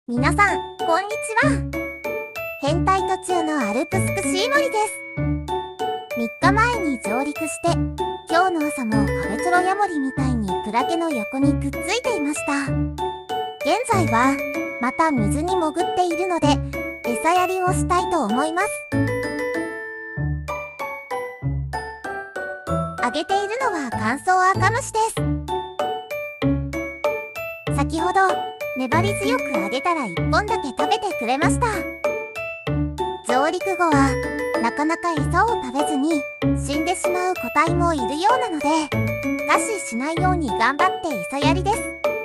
皆さん、こんにちは。変態途中のアルプスクシーモリです。3日前に上陸して、今日の朝もカベツロヤモリみたいにクラゲの横にくっついていました。現在は、また水に潜っているので、餌やりをしたいと思います。あげているのは乾燥アカムシです。先ほど、粘り強くあげたら1本だけ食べてくれました。上陸後はなかなか餌を食べずに死んでしまう個体もいるようなので、餓死しないように頑張って餌やりです。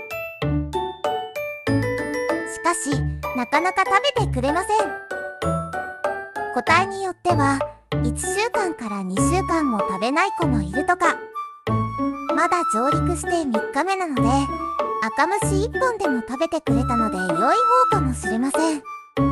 しかしなかなか食べてくれません。個体によっては1週間から2週間も食べない子もいるとか。まだ上陸して3日目なので、赤虫1本でも食べてくれたので良い方かもしれません。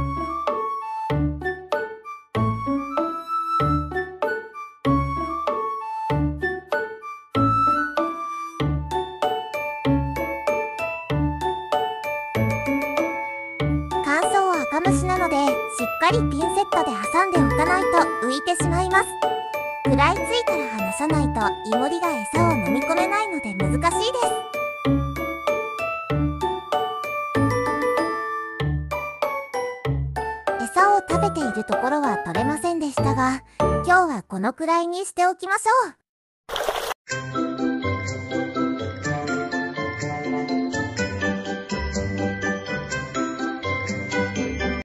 乾燥赤虫なので、しっかりピンセットで挟んでおかないと浮いてしまいます。食らいついたら離さないとイモリが餌を飲み込めないので難しいです。餌を食べているところは取れませんでしたが、今日はこのくらいにしておきましょう。